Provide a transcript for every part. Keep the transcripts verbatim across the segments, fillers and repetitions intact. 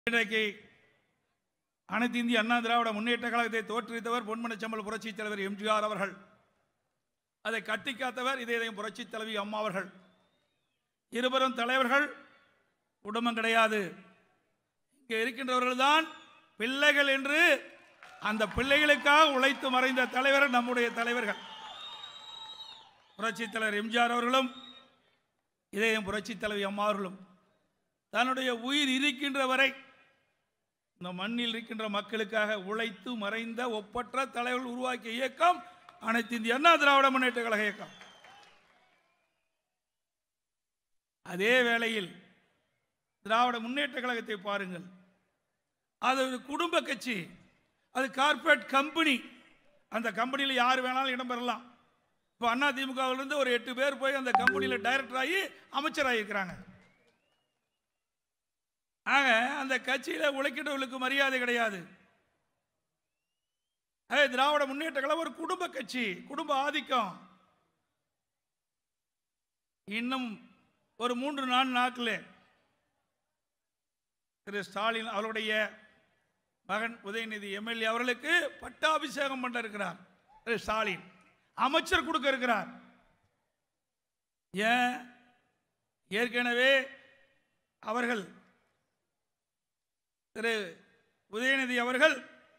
இன்றைக்கு அனைத்து இந்திய அண்ணா திராவிட முன்னேற்ற கழகத்தை தோற்றுவித்தவர் பொன்மனச்சம்பல் புரட்சித் தலைவர் எம்ஜிஆர் அவர்கள். அதை கட்டி காத்தவர் இதயம் புரட்சித் தலைவி அம்மா அவர்கள். இருவரும் தலைவர்கள், குடும்பம் கிடையாது. இங்கே இருக்கின்றவர்கள் தான் பிள்ளைகள் என்று அந்த பிள்ளைகளுக்காக உழைத்து மறைந்த தலைவர் நம்முடைய தலைவர்கள். புரட்சித் தலைவர் எம்ஜிஆர் அவர்களும் இதயம் புரட்சித் தலைவி அம்மா அவர்களும் தன்னுடைய உயிர் இருக்கின்ற வரை இந்த மண்ணில் இருக்கின்ற மக்களுக்காக உழைத்து மறைந்த ஒப்பற்ற தலைவர்கள் உருவாக்கிய இயக்கம் அனைத்து இந்திய அண்ணா திராவிட முன்னேற்ற கழக இயக்கம். அதே வேளையில் திராவிட முன்னேற்ற கழகத்தை பாருங்கள், அது ஒரு குடும்ப கட்சி, அது கார்பரேட் கம்பெனி. அந்த கம்பெனியில் யார் வேணாலும் இடம்பெறலாம். இப்போ அண்ணா திமுகவிலிருந்து ஒரு எட்டு பேர் போய் அந்த கம்பெனியில் டைரக்டர் ஆகி அமைச்சராக இருக்கிறாங்க. ஆக அந்த கட்சியில் உழைக்கிறவர்களுக்கு மரியாதை கிடையாது. திராவிட முன்னேற்ற கழகம் ஒரு குடும்ப கட்சி, குடும்ப ஆதிக்கம். இன்னும் ஒரு மூன்று நான்கு நாட்களே திரு ஸ்டாலின் அவருடைய மகன் உதயநிதி எம்எல்ஏ அவர்களுக்கு பட்டாபிஷேகம் பண்ண இருக்கிறார். திரு ஸ்டாலின் அமைச்சர் கொடுக்க இருக்கிறார். ஏன்? ஏற்கனவே அவர்கள் திரு உதயநிதி அவர்கள்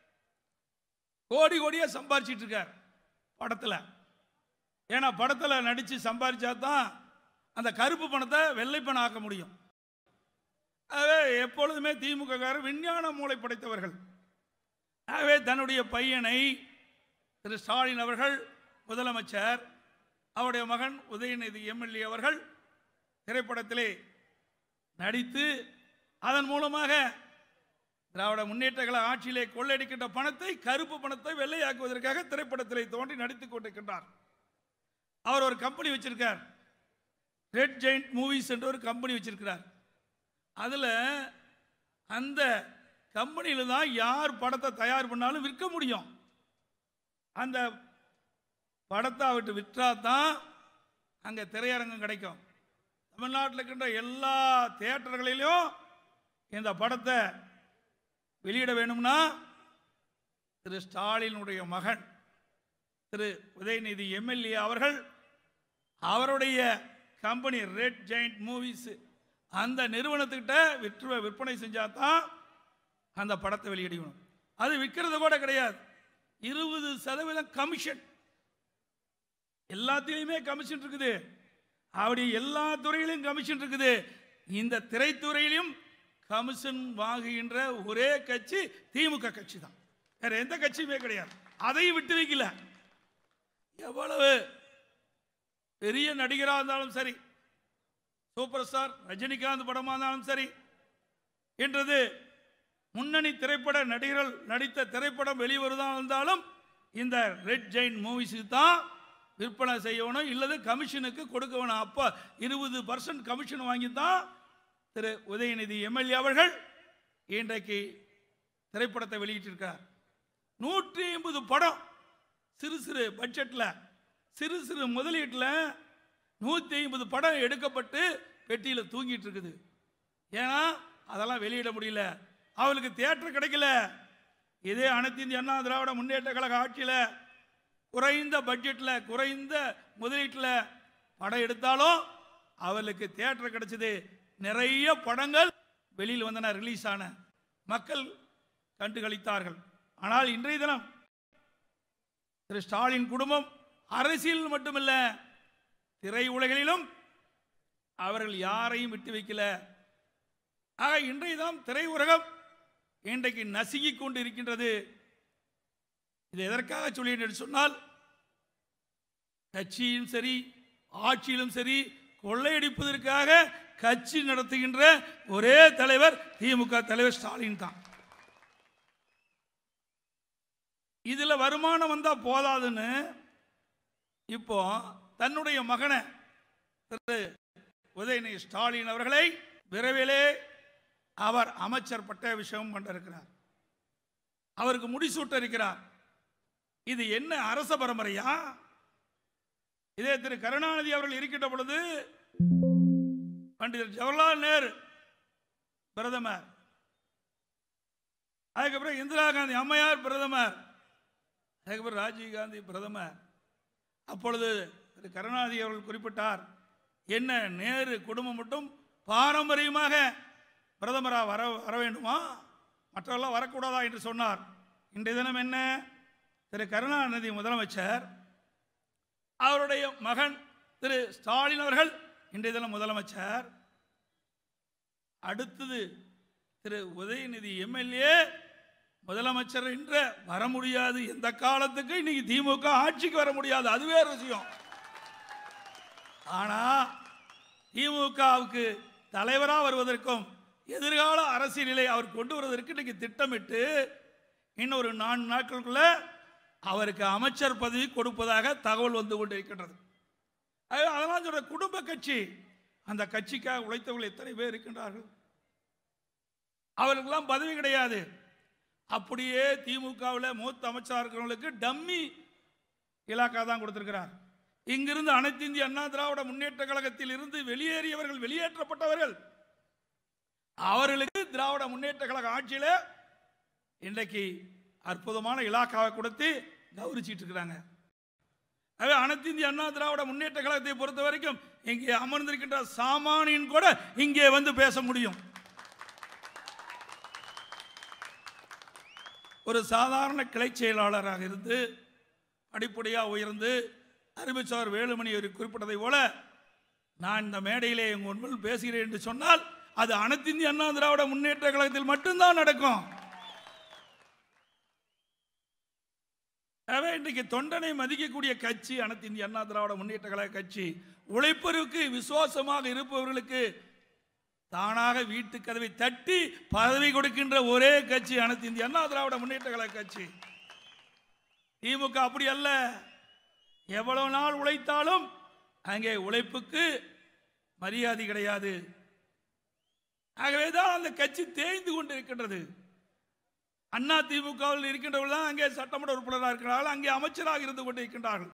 கோடி கோடியா சம்பாரிச்சிட்டு இருக்கார் படத்தில். ஏன்னா படத்தில் நடித்து சம்பாதிச்சா தான் அந்த கருப்பு பணத்தை வெள்ளை பணம் ஆக்க முடியும். ஆகவே எப்பொழுதுமே திமுக காரர் விஞ்ஞான மூளை படைத்தவர்கள். ஆகவே தன்னுடைய பையனை திரு ஸ்டாலின் அவர்கள் முதலமைச்சர், அவருடைய மகன் உதயநிதி எம்எல்ஏ அவர்கள் திரைப்படத்திலே நடித்து அதன் மூலமாக திராவிட முன்னேற்ற கழக ஆட்சியிலே கொள்ளையடிக்கின்ற பணத்தை, கருப்பு பணத்தை வெள்ளையாக்குவதற்காக திரைப்படத்திலே தோன்றி நடித்துக் கொண்டிருக்கின்றார். அவர் ஒரு கம்பெனி வச்சிருக்கார், ரெட் ஜெயிண்ட் மூவிஸ் என்ற ஒரு கம்பெனி வச்சிருக்கிறார். அதில் அந்த கம்பெனியில் தான் யார் படத்தை தயார் பண்ணாலும் விற்க முடியும். அந்த படத்தை விட்டு விற்றா தான் அங்கே திரையரங்கம் கிடைக்கும். தமிழ்நாட்டில் இருக்கின்ற எல்லா தியேட்டர்களிலும் இந்த படத்தை வெளியிட வேணும்னா திரு ஸ்டாலினுடைய மகன் திரு உதயநிதி எம்எல்ஏ அவர்கள் அவருடைய கம்பெனி ரெட் ஜெயிண்ட் மூவிஸ் அந்த நிறுவனத்துக்கிட்ட விற்று விற்பனை செஞ்சால் தான் அந்த படத்தை வெளியிடணும். அது விற்கிறது கூட கிடையாது. இருபது சதவீதம் கமிஷன், எல்லாத்திலையுமே கமிஷன் இருக்குது. அப்படி எல்லா துறையிலும் கமிஷன் இருக்குது. இந்த திரைத்துறையிலும் கமிஷன் வாங்குகின்ற ஒரே கட்சி திமுக கட்சி தான், வேற எந்த கட்சியுமே கிடையாது. அதையும் விட்டு வைக்கல. எவ்வளவு பெரிய நடிகராக இருந்தாலும் சரி, சூப்பர் ஸ்டார் ரஜினிகாந்த் படமாக இருந்தாலும் சரி, என்றது முன்னணி திரைப்பட நடிகர்கள் நடித்த திரைப்படம் வெளிவருதான் இருந்தாலும் இந்த ரெட் ஜெயிண்ட் மூவிஸுக்கு தான் விற்பனை செய்யணும், இல்லது கமிஷனுக்கு கொடுக்க வேணும். அப்போ இருபது பர்சன்ட் கமிஷன் வாங்கி தான் திரு உதயநிதி எம்எல்ஏ அவர்கள் இன்றைக்கு திரைப்படத்தை வெளியிட்டிருக்கார். நூற்றி ஐம்பது படம் சிறு சிறு பட்ஜெட்டில், சிறு சிறு முதலீட்டில் நூற்றி ஐம்பது படம் எடுக்கப்பட்டு பெட்டியில் தூங்கிட்டு இருக்குது. ஏன்னா அதெல்லாம் வெளியிட முடியல, அவளுக்கு தியேட்டர் கிடைக்கல. இதே அனைத்து இந்திய அண்ணா திராவிட முன்னேற்ற கழக ஆட்சியில் குறைந்த பட்ஜெட்டில், குறைந்த முதலீட்டில் படம் எடுத்தாலும் அவளுக்கு தியேட்டர் கிடைச்சது. நிறைய படங்கள் வெளியில் வந்தன, ரிலீஸ் ஆன, மக்கள் கண்டுகளித்தார்கள். ஆனால் இன்றைய தினம் திரு ஸ்டாலின் குடும்பம் அரசியல் மட்டுமல்ல, திரை உலகிலும் அவர்கள் யாரையும் விட்டு வைக்கல. ஆக இன்றைய தினம் திரை உலகம் இன்றைக்கு நசுங்கிக் கொண்டு இருக்கின்றது. இது எதற்காக சொல்லி சொன்னால், கட்சியும் சரி ஆட்சியிலும் சரி கொள்ளையடிப்பதற்காக கட்சி நடத்துகின்ற ஒரே தலைவர் திமுக தலைவர் ஸ்டாலின் தான். இதுல வருமானம் வந்தா போதாதுன்னு இப்போ தன்னுடைய மகனை திரு உதயநிதி ஸ்டாலின் அவர்களை விரைவிலே அவர் அமைச்சர் பட்டாபிஷேகம் பண்ண இருக்கிறார். அவருக்கு முடிசூட்ட இருக்கிறார். இது என்ன அரச பரம்பரையா? இதே திரு கருணாநிதி அவர்கள் இருக்கின்ற பொழுது பண்டிதர் ஜவஹர்லால் நேரு பிரதமர், அதுக்கப்புறம் இந்திரா காந்தி அம்மையார் பிரதமர், அதுக்கப்புறம் ராஜீவ் காந்தி பிரதமர். அப்பொழுது திரு கருணாநிதி அவர்கள் குறிப்பிட்டார், என்ன நேரு குடும்பம் மட்டும் பாரம்பரியமாக பிரதமராக வர வர வேண்டுமா, மற்றவர்களாம் வரக்கூடாதா என்று சொன்னார். இன்றைய தினம் என்ன, திரு கருணாநிதி முதலமைச்சர், அவருடைய மகன் திரு ஸ்டாலின் அவர்கள் இன்றைய தினம் முதலமைச்சர், அடுத்தது திரு உதயநிதி எம்எல்ஏ முதலமைச்சர் என்ற வர முடியாது. எந்த காலத்துக்கு இன்னைக்கு திமுக ஆட்சிக்கு வர முடியாது, அது வேற விஷயம். ஆனா திமுகவுக்கு தலைவராக வருவதற்கும் எதிர்கால அரசியலை அவர் கொண்டு வருவதற்கு இன்னைக்கு திட்டமிட்டு இன்னொரு நான்கு நாட்களுக்குள்ள அவருக்கு அமைச்சர் பதவி கொடுப்பதாக தகவல் வந்து கொண்டிருக்கின்றது. அதெல்லாம் சொல்ற குடும்ப கட்சி, அந்த கட்சிக்காக உழைத்தவர்கள் எத்தனை பேர் இருக்கின்றார்கள், அவர்களுக்கெல்லாம் பதவி கிடையாது. அப்படியே திமுகவில் மூத்த அமைச்சராக இருக்கிறவங்களுக்கு டம்மி இலாக்கா தான் கொடுத்திருக்கிறார். இங்கிருந்து அனைத்து இந்திய அண்ணா திராவிட முன்னேற்ற கழகத்தில் இருந்து வெளியேறியவர்கள், வெளியேற்றப்பட்டவர்கள், அவர்களுக்கு திராவிட முன்னேற்ற கழக ஆட்சியில இன்றைக்கு அற்புதமான இலாக்காவை கொடுத்து கௌரவிச்சிட்டு இருக்கிறாங்க. அனைத்து இந்திய அண்ணா திராவிட முன்னேற்ற கழகத்தை பொறுத்த வரைக்கும் இங்கே அமர்ந்திருக்கின்ற சாமானியன் கூட இங்கே வந்து பேச முடியும். ஒரு சாதாரண கிளை செயலாளராக இருந்து அடிப்படையாக உயர்ந்து அறிவிச்சார் வேலுமணி குறிப்பிட்டதை போல நான் இந்த மேடையிலே உங்கள் பேசுகிறேன் என்று சொன்னால் அது அனைத்து இந்திய அண்ணா திராவிட முன்னேற்ற கழகத்தில் மட்டும்தான் நடக்கும். இன்றைக்கு தொண்டனை மதிக்கக்கூடிய கட்சி அனைத்து இந்திய அண்ணா திராவிட முன்னேற்ற கழக கட்சி. உழைப்பவருக்கு விசுவாசமாக இருப்பவர்களுக்கு தானாக வீட்டு கதவை தட்டி பதவி கொடுக்கின்ற ஒரே கட்சி அனைத்து இந்திய அண்ணா திராவிட முன்னேற்ற கழக கட்சி. திமுக அப்படி அல்ல, எவ்வளவு நாள் உழைத்தாலும் அங்கே உழைப்புக்கு மரியாதை கிடையாது. ஆகவேதான் அந்த கட்சி தேய்ந்து கொண்டு இருக்கின்றது. அண்ணா திமுகவில் இருக்கின்றவர்கள் அங்கே சட்டமன்ற உறுப்பினராக இருக்கிறார்கள், அங்கே அமைச்சராக இருந்து கொண்டு இருக்கின்றார்கள்.